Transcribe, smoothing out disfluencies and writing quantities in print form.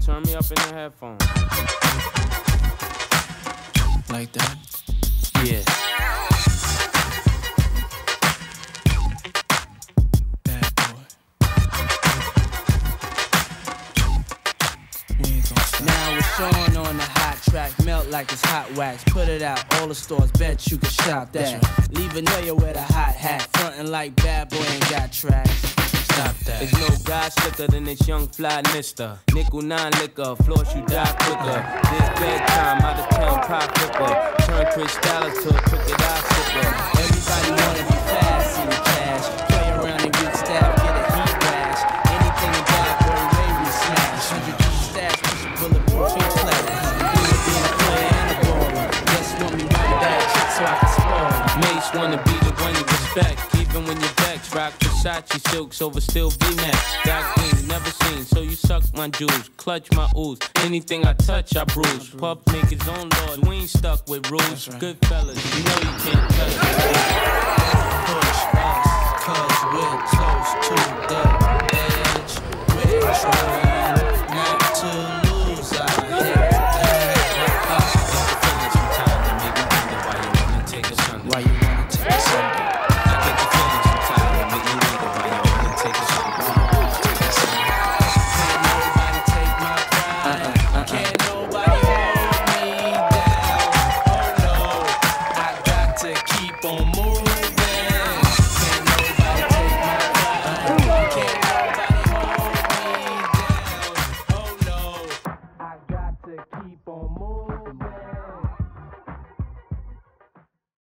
turn me up in the headphones. Like that? Yeah. Bad boy. We ain't gonna stop. Now it's showing on the hot track, melt like it's hot wax. Put it out, all the stores, bet you can shop that. Right. Leave a nail with a hot hat, frontin' like bad boy ain't got tracks. Stop that. There's no guy slicker than this young fly mister. Nickel 9 liquor, floss you die quicker. This bedtime, out of town pop flipper. Turn crystal to a crooked eye sipper. Everybody wanna be fast, see the cash. Play around and get stabbed, get a heat rash. Anything a bad boy way we smash. 100 G stash, push a bulletproof face flat. Do it being a player and a baller. Just want me right bad chick so I can spoil. Mace wanna be the one you respect. Even when you're vexed, rock Versace silks over still V-Max. Dark green, never seen, so you suck my jewels. Clutch my ooze, anything I touch, I bruise. Puff make his own laws, we ain't stuck with rules. Right. Good fellas, you know you can't touch us. Push us, cause we're close to the edge. We're trying not to lose our head. Why you wanna take us under? I get the feeling sometimes that make me wonder why you wanna take us under. Can't nobody take my pride. Can't nobody hold me down. Oh no, I got to keep on